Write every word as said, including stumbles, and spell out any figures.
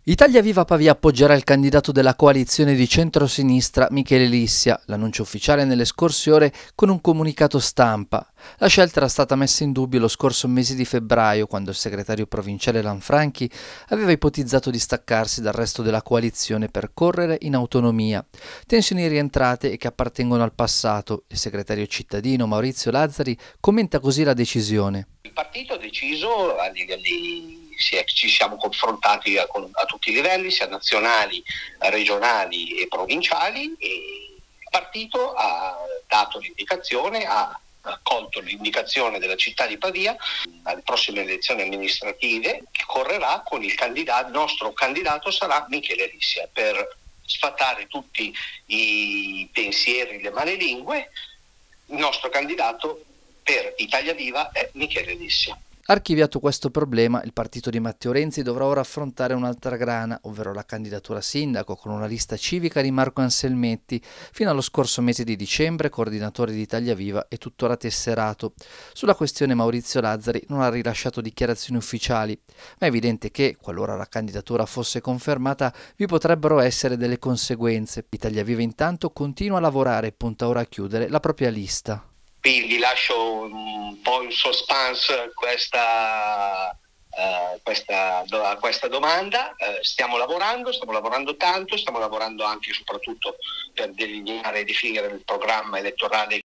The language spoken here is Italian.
Italia Viva Pavia appoggerà il candidato della coalizione di centrosinistra Michele Lissia, l'annuncio ufficiale nelle scorse ore con un comunicato stampa. La scelta era stata messa in dubbio lo scorso mese di febbraio, quando il segretario provinciale Lanfranchi aveva ipotizzato di staccarsi dal resto della coalizione per correre in autonomia. Tensioni rientrate e che appartengono al passato. Il segretario cittadino Maurizio Lazzari commenta così la decisione. Il partito ha deciso a livelli Si è, ci siamo confrontati a, a tutti i livelli, sia nazionali, regionali e provinciali, e il partito ha dato l'indicazione, ha accolto l'indicazione della città di Pavia alle prossime elezioni amministrative, che correrà con il candidato, il nostro candidato sarà Michele Lissia, per sfatare tutti i pensieri, le malelingue. Il nostro candidato per Italia Viva è Michele Lissia. Archiviato questo problema, il partito di Matteo Renzi dovrà ora affrontare un'altra grana, ovvero la candidatura a sindaco con una lista civica di Marco Anselmetti, fino allo scorso mese di dicembre coordinatore di Italia Viva e tuttora tesserato. Sulla questione Maurizio Lazzari non ha rilasciato dichiarazioni ufficiali, ma è evidente che, qualora la candidatura fosse confermata, vi potrebbero essere delle conseguenze. Italia Viva intanto continua a lavorare e punta ora a chiudere la propria lista. Vi lascio un po' in suspense questa, uh, questa, do, questa domanda. Uh, stiamo lavorando, stiamo lavorando tanto, stiamo lavorando anche e soprattutto per delineare e definire il programma elettorale